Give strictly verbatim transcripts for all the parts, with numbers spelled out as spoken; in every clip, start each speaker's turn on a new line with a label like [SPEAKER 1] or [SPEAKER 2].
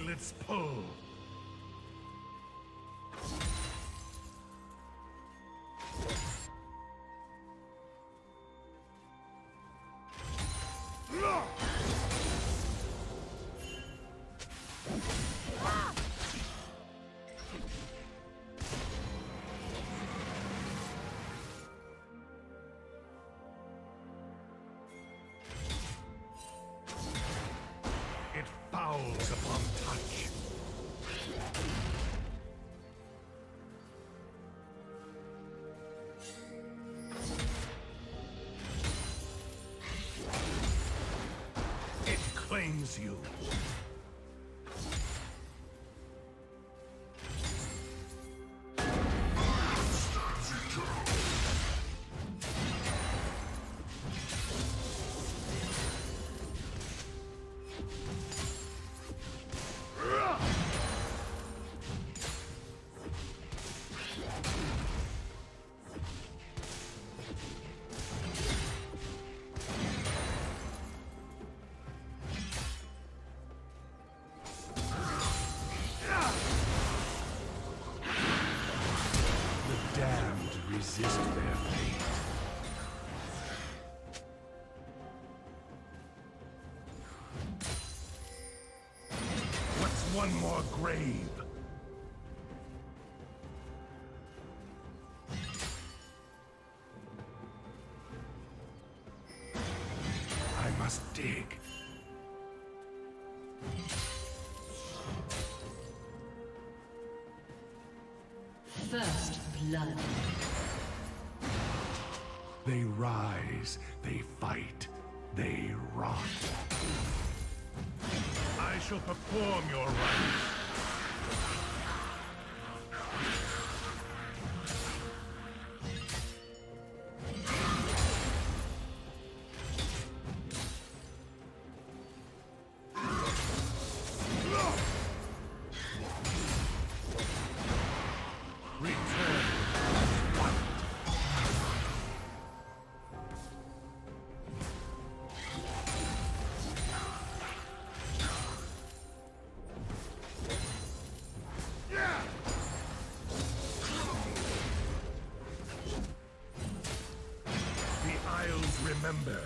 [SPEAKER 1] its pull. It fouls upon touch. It claims you. Resist their fate. What's one more grave? I must dig.
[SPEAKER 2] First blood.
[SPEAKER 1] They rise, they fight, they rot. I shall perform your rites. Remember.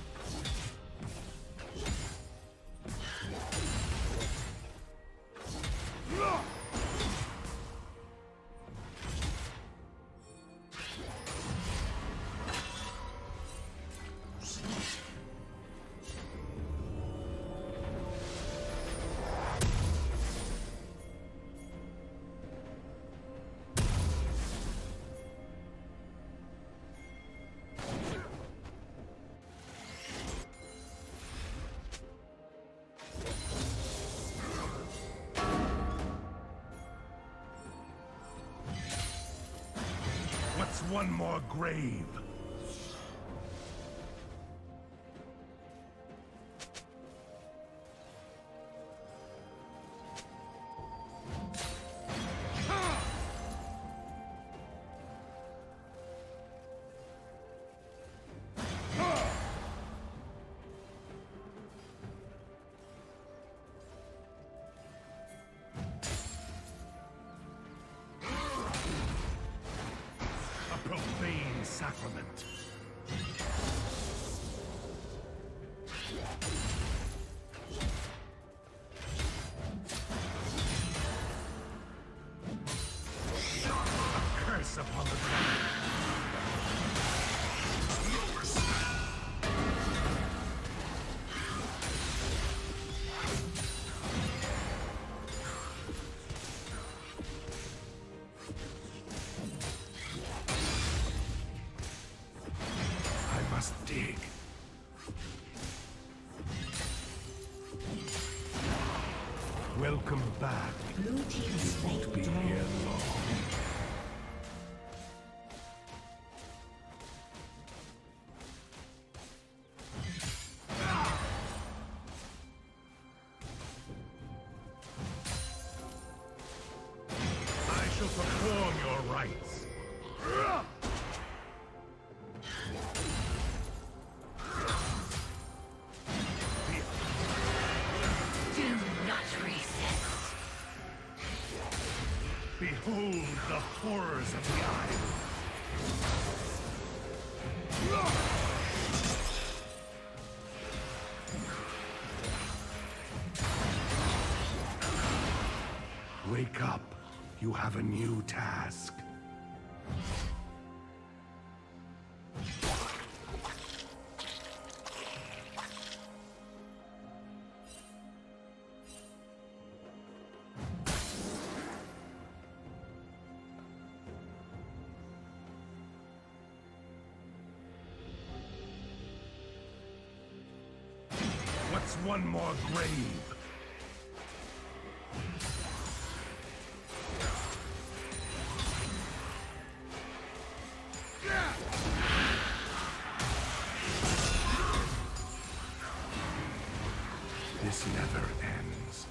[SPEAKER 1] What's one more grave? Profane sacrament. A curse upon the ground. Dig. Welcome back.
[SPEAKER 2] Blue team's
[SPEAKER 1] You won't be here long. I shall perform your rites.
[SPEAKER 2] Do not resist.
[SPEAKER 1] Behold the horrors of the Isle. Wake up. You have a new task. What's one more grave? This never ends.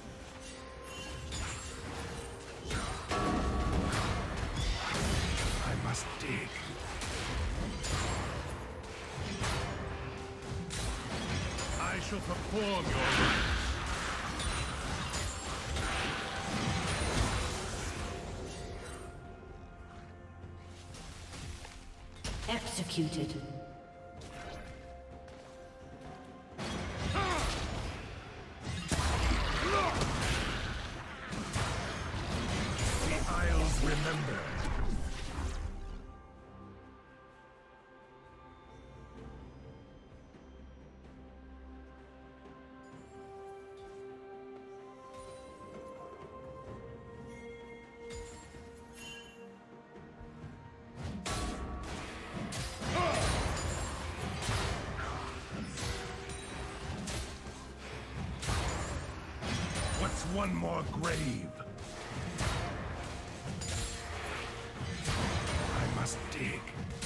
[SPEAKER 1] I must dig. I shall perform your rites.
[SPEAKER 2] Executed.
[SPEAKER 1] Remember. What's one more grave? Must dig.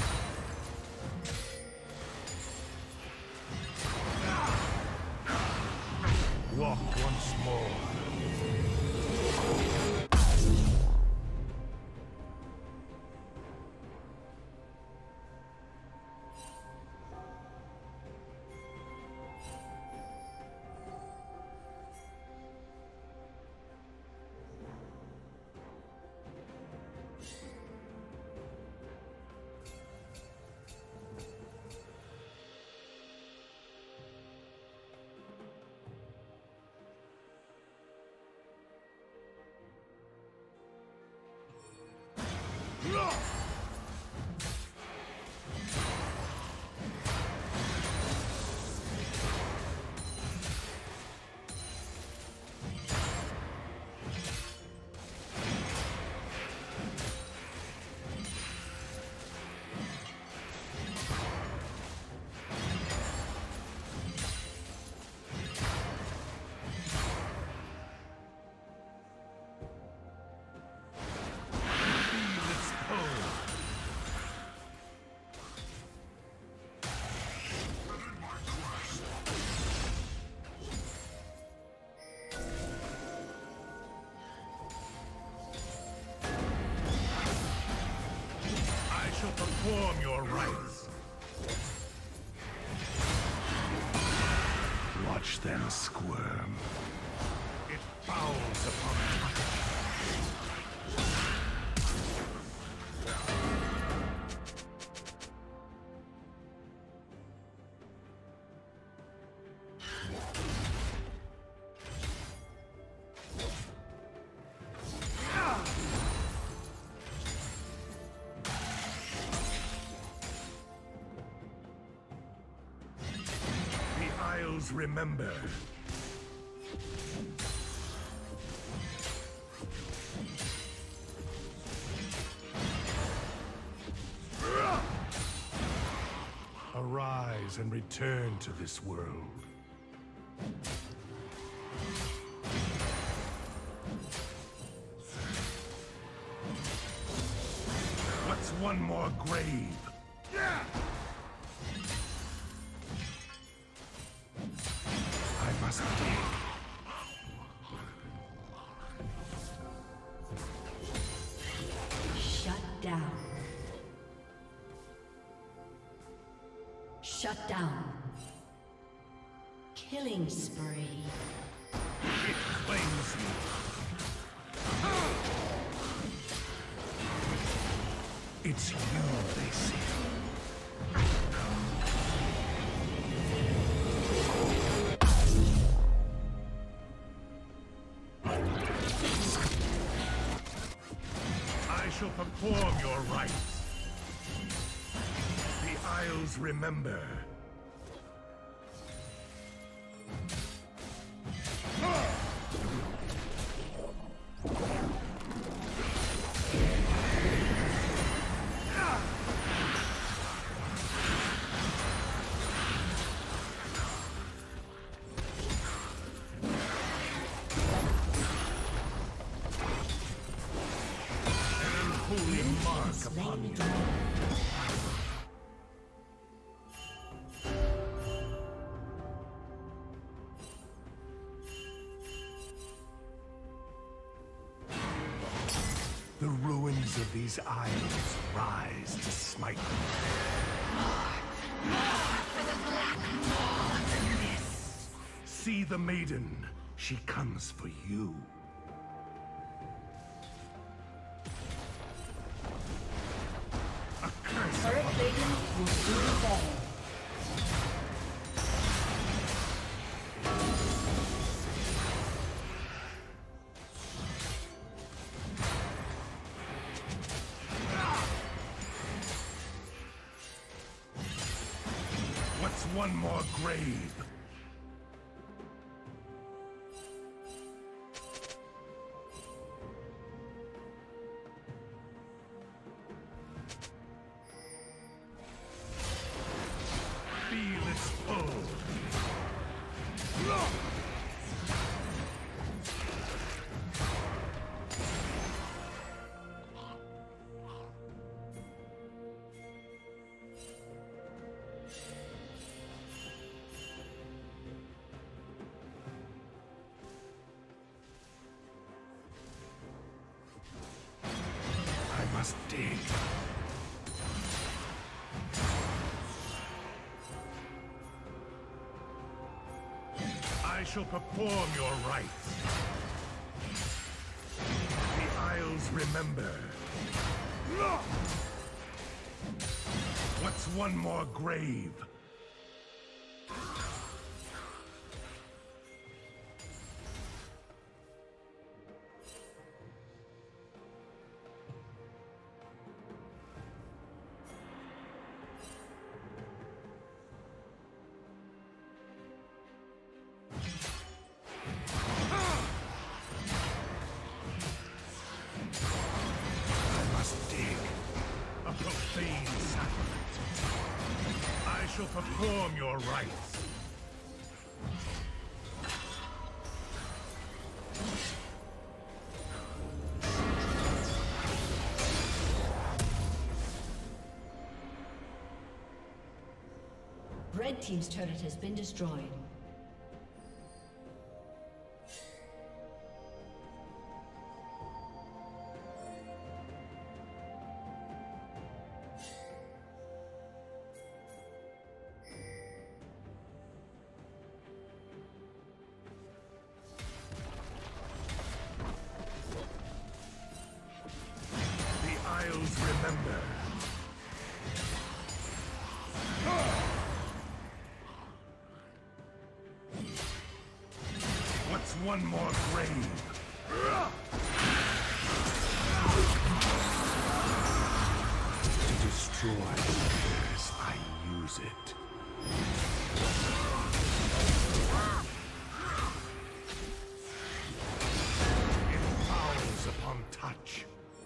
[SPEAKER 1] Walk once more. Perform your rites. Watch them squirm. It fouls upon Tonic. Remember. Arise and return to this world. What's one more grave? Yeah! Must dig.
[SPEAKER 2] Shut down. Shut down. Killing spree.
[SPEAKER 1] It claims me. It's you they see. I shall perform your rites. The Isles remember. The ruins of these isles rise to smite them.
[SPEAKER 2] More for the Black Maw than this.
[SPEAKER 1] See the maiden. She comes for you. A curse.
[SPEAKER 2] Turret plating will soon fall.
[SPEAKER 1] One more grave. Feel its pull. Must dig. I shall perform your rites. The Isles remember. What's one more grave? Perform your rites.
[SPEAKER 2] Red team's turret has been destroyed.
[SPEAKER 1] Remember. What's one more grave? To destroy others, I use it. It fouls upon touch.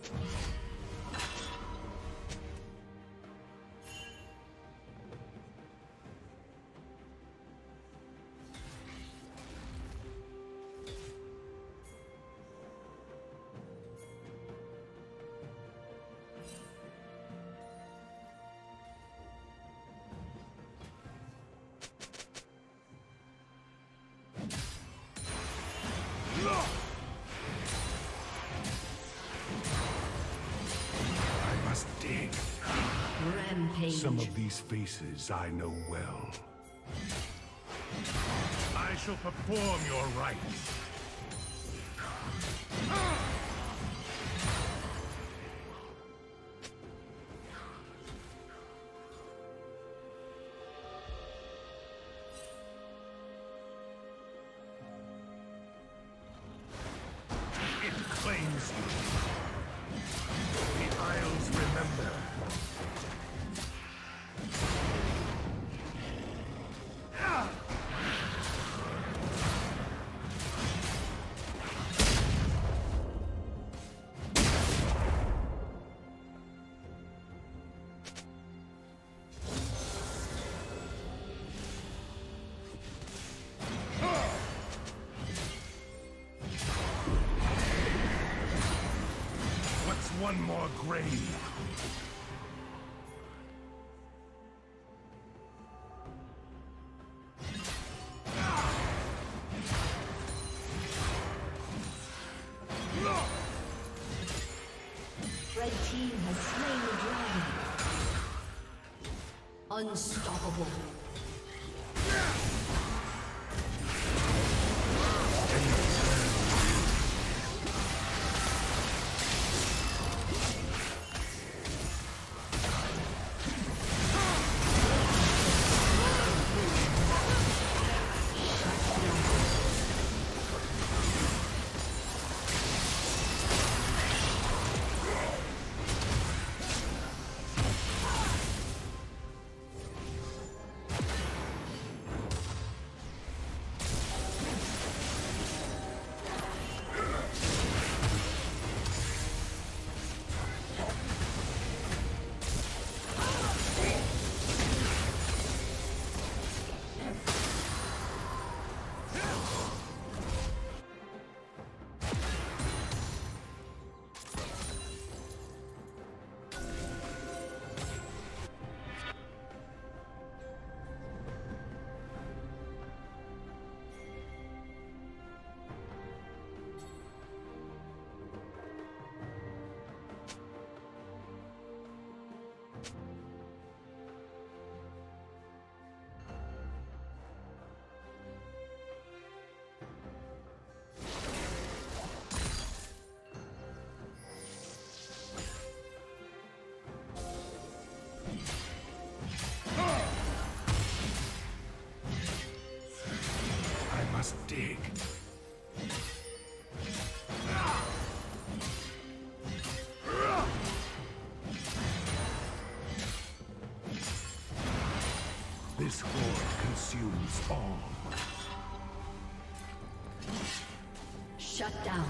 [SPEAKER 1] I must dig.
[SPEAKER 2] Rampage.
[SPEAKER 1] Some of these faces I know well. I shall perform your rites. cleanse you. The Isles remember. One more grave.
[SPEAKER 2] Red team has slain the dragon. Unstoppable.
[SPEAKER 1] Dig. This horde consumes all.
[SPEAKER 2] Shut down.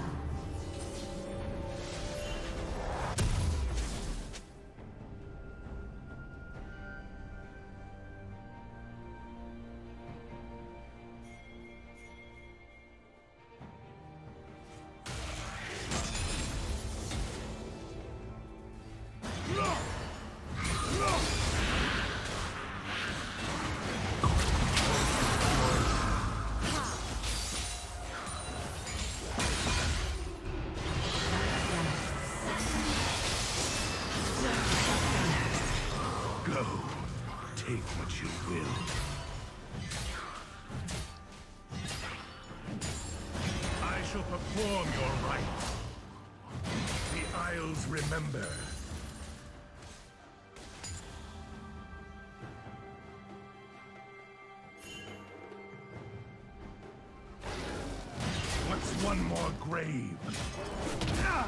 [SPEAKER 1] Take what you will. I shall perform your rites. The Isles remember. What's one more grave? Ah!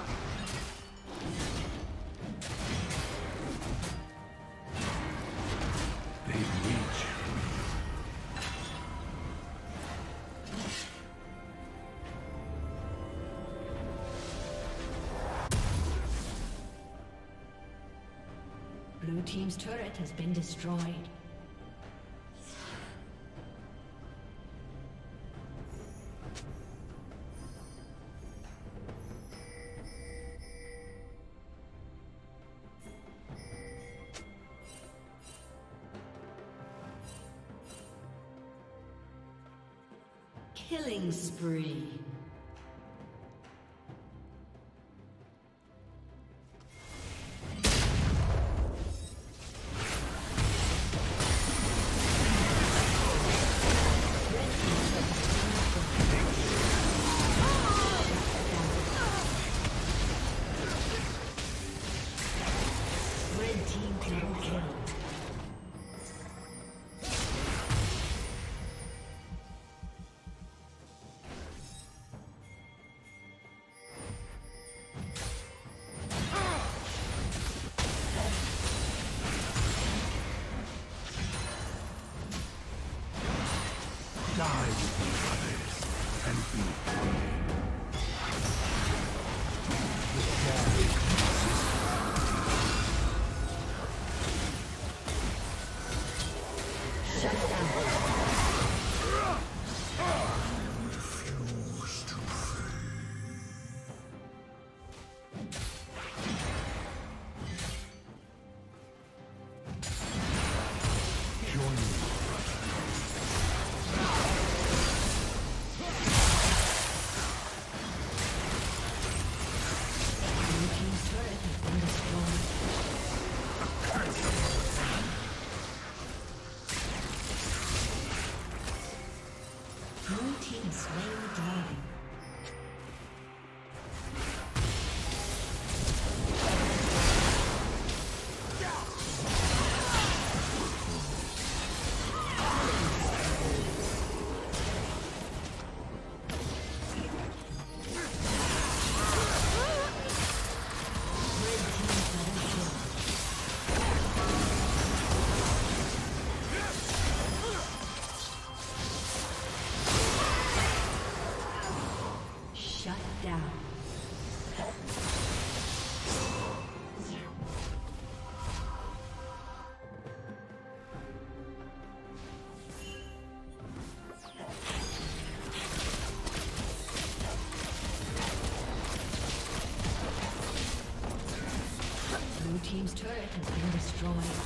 [SPEAKER 2] Blue team's turret has been destroyed. Killing spree. Blue team's turret has been destroyed.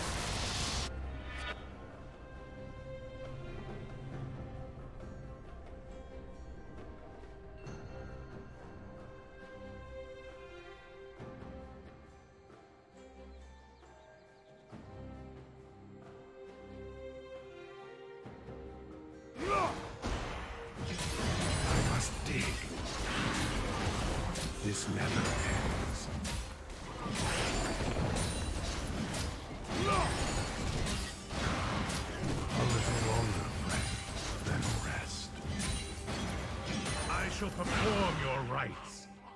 [SPEAKER 1] This never ends. A little longer, friend, then rest. I shall perform your rites.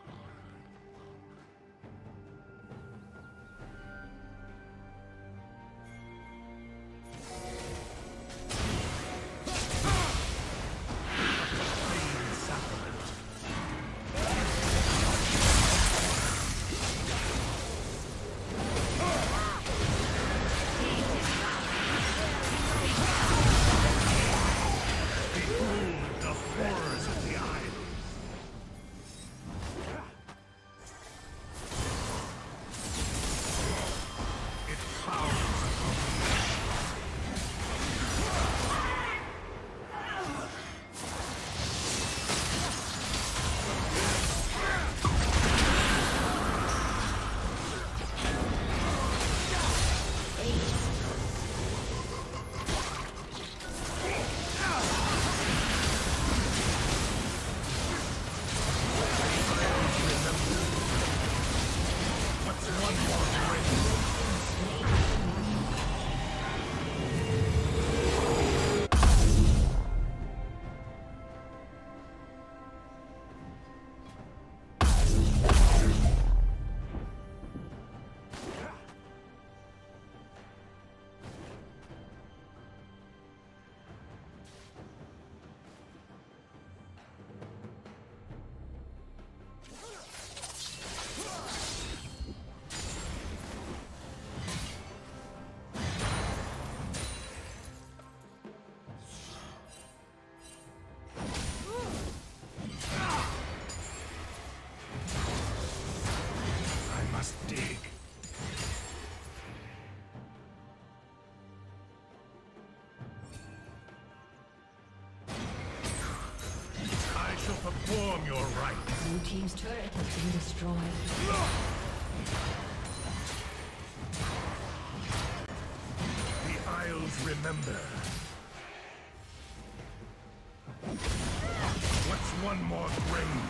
[SPEAKER 1] Perform your rites.
[SPEAKER 2] Blue team's turret has been destroyed.
[SPEAKER 1] The Isles remember. What's one more grave?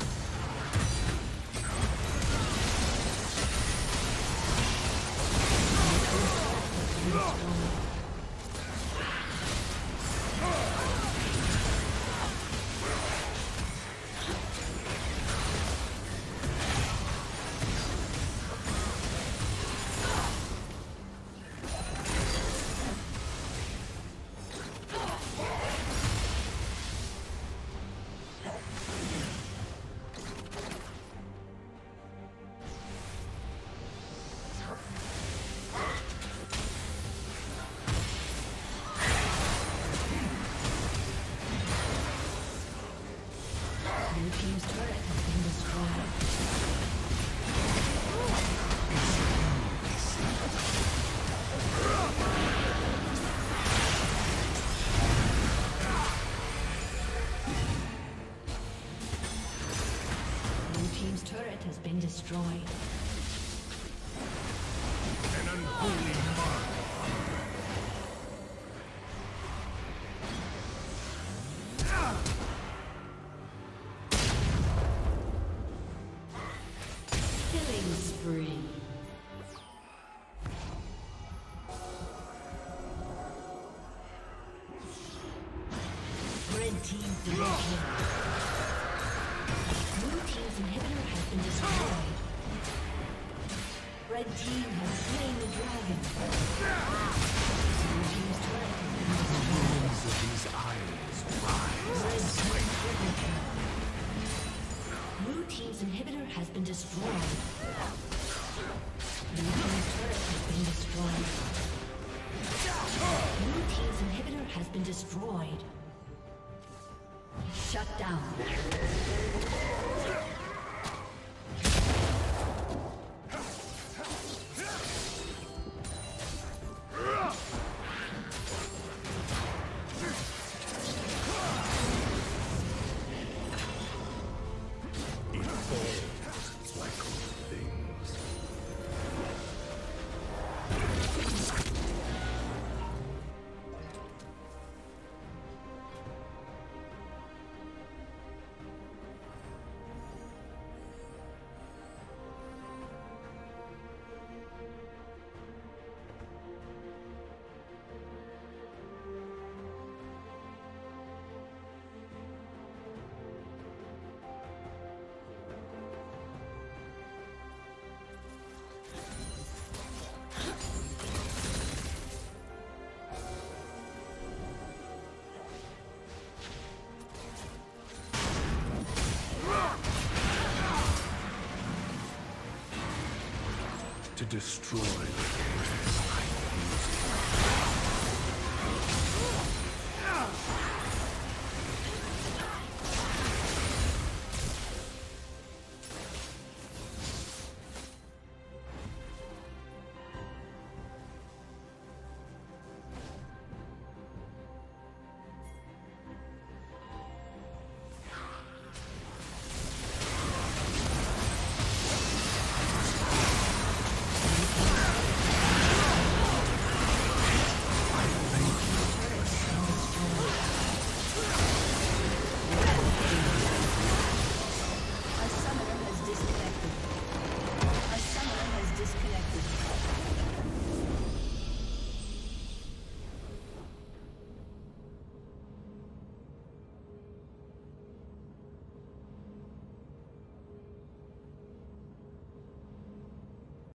[SPEAKER 2] Destroyed.
[SPEAKER 1] An unholy mark.
[SPEAKER 2] Killing spree. Red team double kill. Blue team's inhibitor has been destroyed. Red team has slain the dragon. Blue team's turret has been destroyed.
[SPEAKER 1] The ruins of these isles rise.
[SPEAKER 2] Red team triple kill. Blue team's team's inhibitor has been destroyed. Blue team's turret has been destroyed. Blue team's inhibitor has been destroyed. Shut down.
[SPEAKER 1] To destroy the